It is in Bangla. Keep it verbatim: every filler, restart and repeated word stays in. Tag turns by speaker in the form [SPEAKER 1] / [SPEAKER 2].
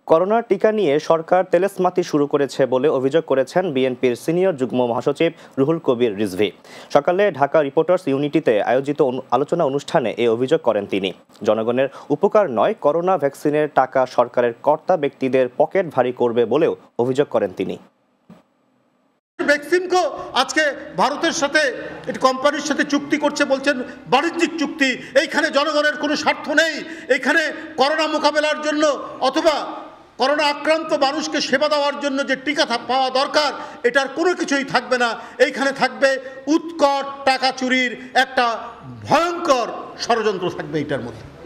[SPEAKER 1] করোনার টিকা নিয়ে সরকার তেলেসমাতি শুরু করেছে বলে অভিযোগ করেছেন বিএনপির সিনিয়র যুগ্ম মহাসচিব রুহুল কবির রিজভী। সকালে ঢাকা রিপোর্টার্স ইউনিটিতে আয়োজিত আলোচনা অনুষ্ঠানে এই অভিযোগ করেন তিনি। জনগণের উপকার নয়, করোনা ভ্যাকসিনের টাকা সরকারের কর্তা ব্যক্তিদের পকেট ভারী করবে বলেও অভিযোগ করেন তিনি।
[SPEAKER 2] ভ্যাকসিনকে আজকে ভারতের সাথে কোম্পানির সাথে চুক্তি করছে, বলছেন বাণিজ্যিক চুক্তি। এইখানে জনগণের কোনো স্বার্থ নেই। এইখানে করোনা মোকাবেলার জন্য অথবা করোনা আক্রান্ত মানুষকে সেবা দেওয়ার জন্য যে টিকা পাওয়া দরকার, এটার কোনো কিছুই থাকবে না। এইখানে থাকবে উৎকট টাকা চুরির একটা ভয়ঙ্কর ষড়যন্ত্র থাকবে এটার মধ্যে।